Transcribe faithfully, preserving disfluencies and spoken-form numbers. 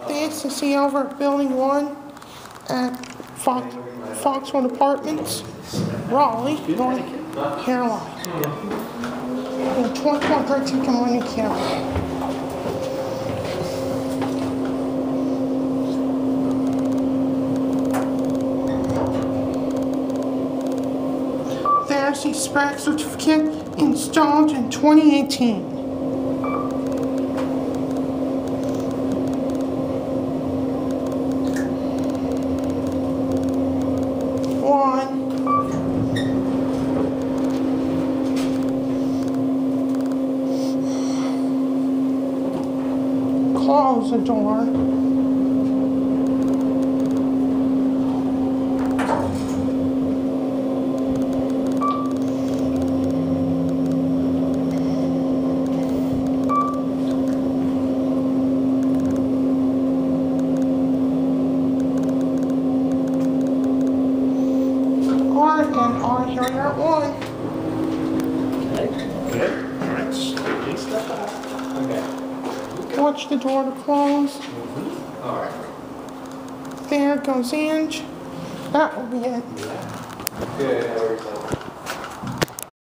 This is the over at Building one at Fox, Foxwood Apartments, Raleigh, North Carolina. In twenty-one thirteen Kone County. There's the spec certificate installed in twenty eighteen. One. Close the door. And on here you're at one. Okay. Good. All right. Slowly step back. Okay. Okay. Watch the door to close. Mm-hmm. All right. There goes Ange. That will be it. Yeah. Good.